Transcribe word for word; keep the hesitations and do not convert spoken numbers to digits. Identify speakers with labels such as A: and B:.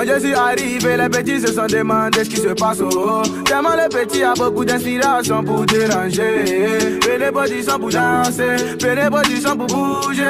A: je suis arrivé, les petits se sont demandé ce qui se passe. Oh, oh. Tellement le petit a beaucoup d'inspiration pour déranger. Fais les positions pour danser, fais les positions pour bouger.